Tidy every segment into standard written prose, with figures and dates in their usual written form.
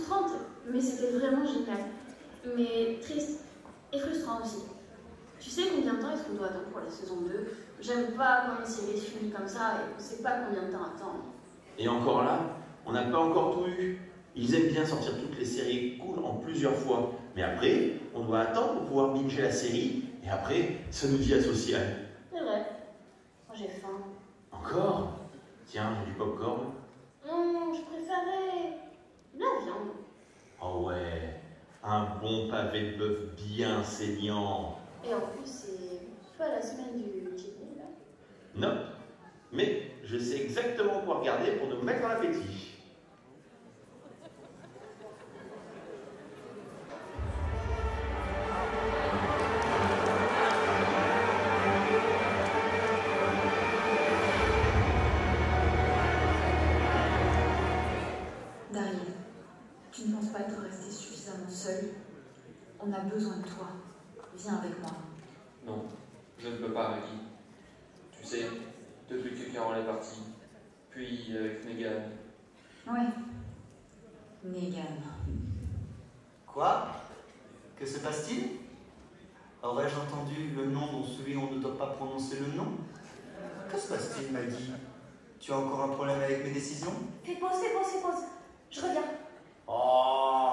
frustrante, mais c'était vraiment génial. Mais triste et frustrant aussi. Tu sais combien de temps est-ce qu'on doit attendre pour la saison 2? J'aime pas quand une série se finit comme ça et on sait pas combien de temps attendre. Et encore là, on n'a pas encore tout eu. Ils aiment bien sortir toutes les séries cool en plusieurs fois. Mais après, on doit attendre pour pouvoir binger la série. Et après, ça nous dit asocial. C'est vrai. Moi j'ai faim. Encore? Tiens, j'ai du popcorn. Non, je préférais la viande. Oh ouais, un bon pavé de bœuf bien saignant. Et en plus, c'est pas la semaine du kidney là. Non, mais je sais exactement quoi regarder pour nous mettre en appétit. Daryl, tu ne penses pas être resté suffisamment seul? On a besoin de toi. Viens avec moi. Non, je ne peux pas, Maggie. Tu sais, depuis que Carole est partie, puis avec Megan. Ouais. Negan. Quoi? Que se passe-t-il? Aurais-je entendu le nom dont celui on ne doit pas prononcer le nom? Que se passe-t-il, Maggie? Tu as encore un problème avec mes décisions? Fais pause, fais pause, fais pause. Je reviens. Oh.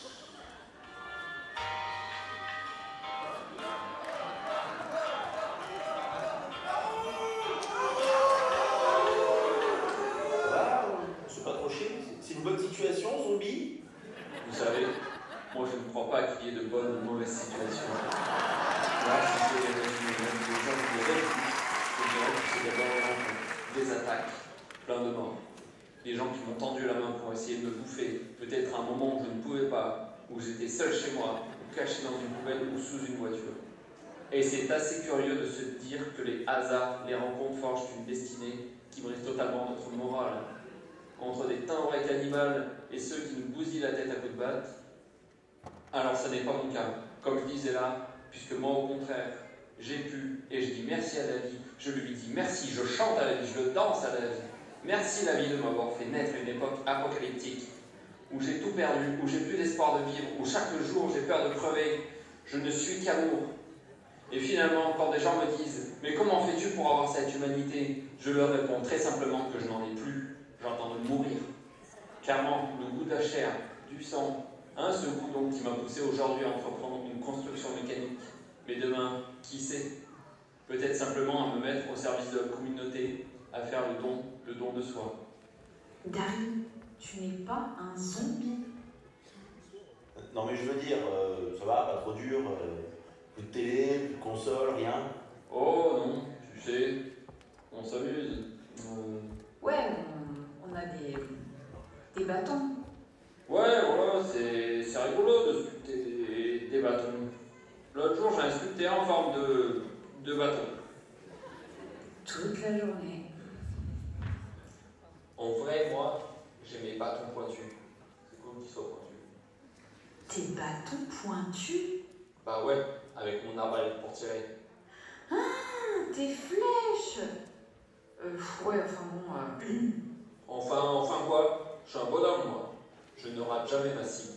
Voilà, c'est pas trop chier. C'est une bonne situation, zombie. Vous savez, moi je ne crois pas qu'il y ait de bonnes ou de mauvaises situations. Là, si je devais résumer même les gens qui avaient vécu, je dirais que c'est d'abord des attaques, plein de morts. Des gens qui m'ont tendu la main pour essayer de me bouffer, peut-être à un moment où je ne pouvais pas, où j'étais seul chez moi, ou caché dans une poubelle ou sous une voiture. Et c'est assez curieux de se dire que les hasards, les rencontres forgent une destinée qui brise totalement notre morale. Entre des timbres cannibales et ceux qui nous bousillent la tête à coups de batte. Alors ça n'est pas mon cas, comme je disais là, puisque moi au contraire, j'ai pu, et je dis merci à la vie, je lui dis merci, je chante à la vie, je danse à la vie. Merci la vie de m'avoir fait naître une époque apocalyptique, où j'ai tout perdu, où j'ai plus d'espoir de vivre, où chaque jour j'ai peur de crever, je ne suis qu'amour. Et finalement, quand des gens me disent « Mais comment fais-tu pour avoir cette humanité ?» Je leur réponds très simplement que je n'en ai plus, j'entends de mourir. Clairement, le goût de la chair, du sang, ce goût donc qui m'a poussé aujourd'hui à entreprendre une construction mécanique. Mais demain, qui sait? Peut-être simplement à me mettre au service de la communauté, à faire le don de soi. Daryl, tu n'es pas un zombie. Non mais je veux dire, ça va, pas trop dur. Plus de télé, plus de console, rien. Oh non, tu sais, on s'amuse. Ouais, on a des bâtons. Ouais, voilà, c'est rigolo de sculpter des bâtons. L'autre jour, j'ai sculpté en forme de bâton. Toute la journée. En vrai, moi, j'ai mes bâtons pointus. C'est cool qu'ils soient pointus. Tes bâtons pointus? Bah ouais, avec mon arbalète pour tirer. Ah, tes flèches! Ouais, enfin bon... Enfin quoi? Je suis un bonhomme, moi. Je ne rate jamais ma cible.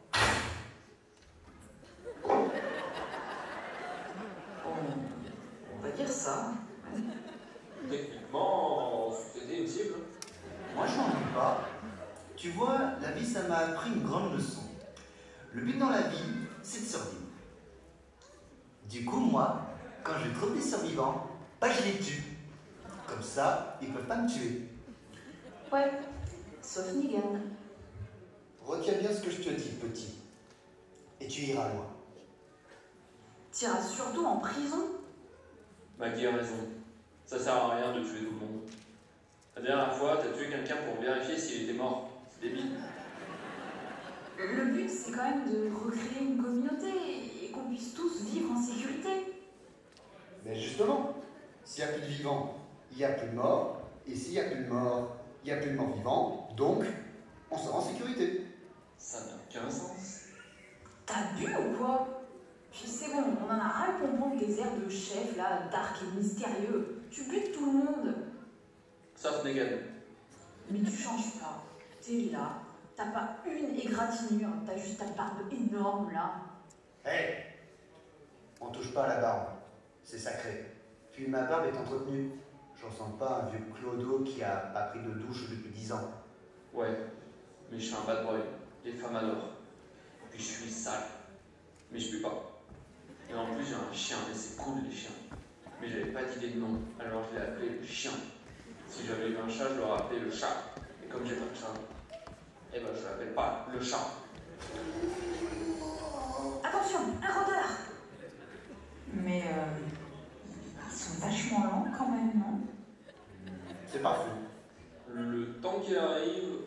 On va dire ça. Techniquement, c'était une cible. Moi, je n'en doute pas. Tu vois, la vie, ça m'a appris une grande leçon. Le but dans la vie, c'est de survivre. Du coup, moi, quand je trouve des survivants, bah, je les tue. Comme ça, ils peuvent pas me tuer. Ouais, sauf Negan. Retiens bien ce que je te dis, petit. Et tu iras loin. T'iras surtout en prison. Maggie a raison. Ça sert à rien de tuer tout le monde. La dernière fois, t'as tué quelqu'un pour vérifier s'il était mort. C'est débile. Le but, c'est quand même de recréer une communauté et qu'on puisse tous vivre en sécurité. Mais justement, s'il n'y a plus de vivants, il n'y a plus de morts. Et s'il n'y a plus de morts, il n'y a plus de morts vivants. Donc, on sera en sécurité. Ça n'a aucun sens. T'as bu ou quoi? Puis c'est bon, on en a ras le pompon des airs de chef, là, dark et mystérieux. Tu butes tout le monde. Sauf Negan. Mais tu changes pas. T'es là, T'as pas une égratignure, t'as juste ta barbe énorme là. Hé, on touche pas à la barbe, c'est sacré. Puis ma barbe est entretenue. Je ressemble pas à un vieux clodo qui a pas pris de douche depuis 10 ans. Ouais, mais je suis un bad boy. Les femmes adorent. Puis je suis sale. Mais je pue pas. Et en plus, j'ai un chien, et c'est cool les chiens. Mais j'avais pas d'idée de nom, alors je l'ai appelé le chien. Si j'avais eu un chat, je l'aurais appelé le chat. Et comme j'ai pas de chat, eh ben je l'appelle pas le chat. Attention, un rôdeur. Mais ils sont vachement lents quand même, non? C'est pas fou. Le temps qu'il arrive,